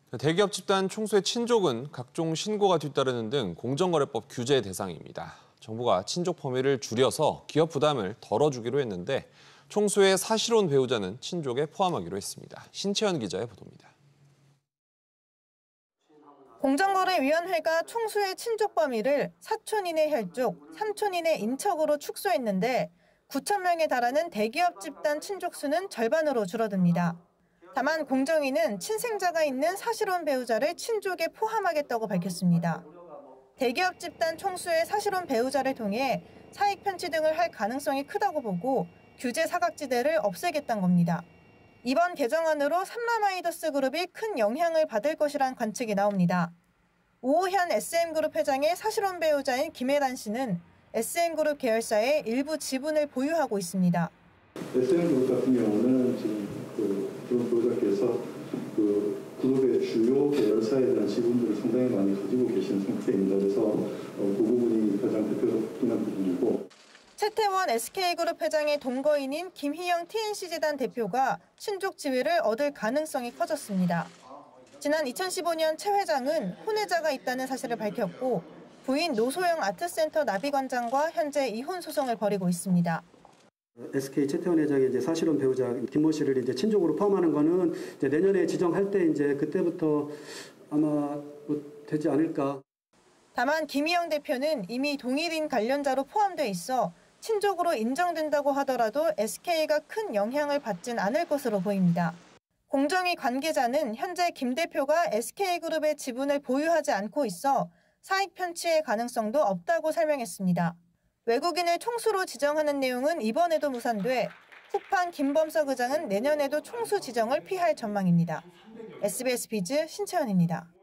대기업 집단 총수의 친족은 각종 신고가 뒤따르는 등 공정거래법 규제 대상입니다. 정부가 친족 범위를 줄여서 기업 부담을 덜어주기로 했는데 총수의 사실혼 배우자는 친족에 포함하기로 했습니다. 신채연 기자의 보도입니다. 공정거래위원회가 총수의 친족 범위를 사촌인의 혈족, 삼촌인의 인척으로 축소했는데 9천 명에 달하는 대기업 집단 친족 수는 절반으로 줄어듭니다. 다만 공정위는 친생자가 있는 사실혼 배우자를 친족에 포함하겠다고 밝혔습니다. 대기업 집단 총수의 사실혼 배우자를 통해 사익 편취 등을 할 가능성이 크다고 보고 규제 사각지대를 없애겠다는 겁니다. 이번 개정안으로 삼라마이더스 그룹이 큰 영향을 받을 것이란 관측이 나옵니다. 오호현 SM그룹 회장의 사실혼 배우자인 김혜란 씨는 SM그룹 계열사의 일부 지분을 보유하고 있습니다. SM그룹 같은 경우는 지금 그룹 배우자께서 그룹의 주요 계열사에 대한 지분들을 상당히 많이 가지고 계신 상태입니다. 그래서 그 부분이 가장 대표적인 부분이고. 최태원 SK그룹 회장의 동거인인 김희영 TNC재단 대표가 친족 지위를 얻을 가능성이 커졌습니다. 지난 2015년 최 회장은 혼외자가 있다는 사실을 밝혔고 부인 노소영 아트센터 나비관장과 현재 이혼 소송을 벌이고 있습니다. SK 최태원 회장의 이제 사실혼 배우자 김모 씨를 이제 친족으로 포함하는 거는 이제 내년에 지정할 때 이제 그때부터 아마 되지 않을까. 다만 김희영 대표는 이미 동일인 관련자로 포함돼 있어 친족으로 인정된다고 하더라도 SK가 큰 영향을 받진 않을 것으로 보입니다. 공정위 관계자는 현재 김 대표가 SK그룹의 지분을 보유하지 않고 있어 사익 편취의 가능성도 없다고 설명했습니다. 외국인을 총수로 지정하는 내용은 이번에도 무산돼 후판 김범석 의장은 내년에도 총수 지정을 피할 전망입니다. SBS 비즈 신채연입니다.